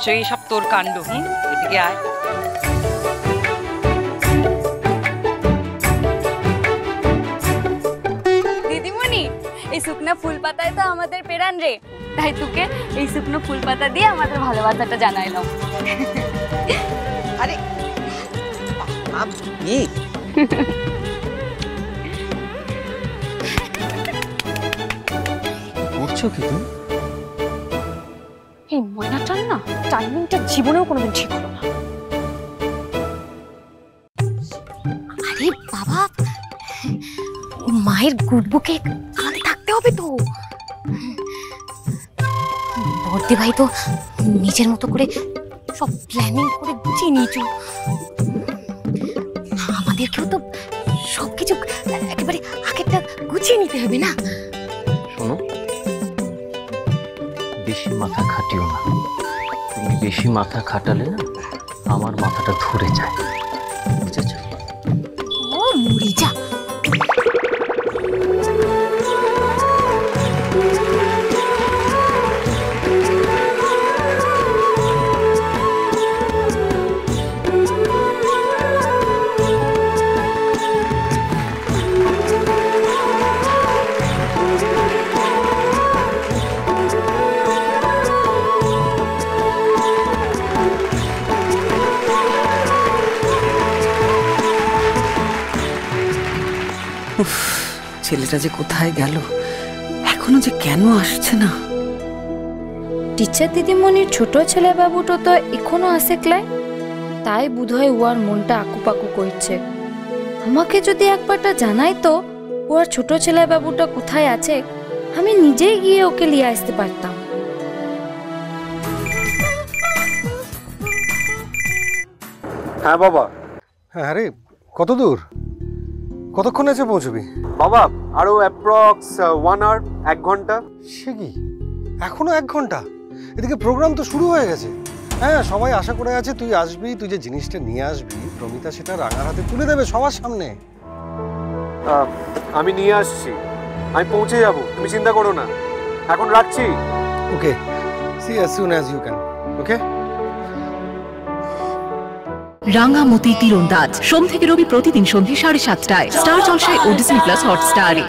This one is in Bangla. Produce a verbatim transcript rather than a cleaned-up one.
নিশ্চয়ই সব তোর কাণ্ড। হুম, এদিকে আয়। দিদিমণি, এই শুকনো ফুল পাতায় তো আমাদের পেরান রে, তাই তোকে এই শুকনো ফুল পাতা দিয়ে আমাদের ভালোবাসাটা জানাইলাম। আরে আপনি করছো কি তুমি? এই ময়নাটার না টাইমিংটা জীবনেও কোনোদিন ঠিক হলো না। আরে বাবা, মায়ের গুড বুকে কানে থাকতে হবে তো। বর্দি ভাই তো নিজের মতো করে সব প্ল্যানিং করে গুছিয়ে নিয়েছ, আমাদেরকেও তো সবকিছু একেবারে আগেরটা গুছিয়ে নিতে হবে না? শোনো, বেশি মাথা খাটিও না। তুমি বেশি মাথা খাটালে না আমার মাথাটা ধরে যায়, বুঝেছো? ও মুড়ি যা। ছেলেটা যে কোথায় গেল, এখনো যে কেন আসছে না? টিচার দিদিমণির ছোট ছেলে বাবুটা তো এখনো আসে ক্লাই, তাই বোধহয় ওর মনটা আকুপাকু করছে। আমাকে যদি একবারটা জানাই তো ওর ছোট ছেলে বাবুটা কোথায় আছে, আমি নিজেই গিয়ে ওকে নিয়ে আসতে পারতাম। হ্যাঁ বাবা। হ্যাঁ রে, কত দূর, কতক্ষণ এসে পৌঁছবি? বাবা আরো অ্যাপ্রক্স ওয়ান আওয়ার, এক ঘন্টা। সে কি, এখনো এক ঘন্টা? এদিকে প্রোগ্রাম তো শুরু হয়ে গেছে। হ্যাঁ, সবাই আশা করে আছে তুই আসবি, তুই যে জিনিসটা নিয়ে আসবি প্রমিতা সেটা রাঙার হাতে তুলে দেবে সবার সামনে। আমি নিয়ে আসছি, আমি পৌঁছে যাব, তুমি চিন্তা করো না। এখন রাখছি। Okay, see as soon as you can. Okay. Rangamati তীরন্দাজ সোম থেকে রবি প্রতিদিন সন্ধ্যে সাড়ে সাতটায় স্টার জলসায় ও ডিজনি প্লাস হটস্টারে।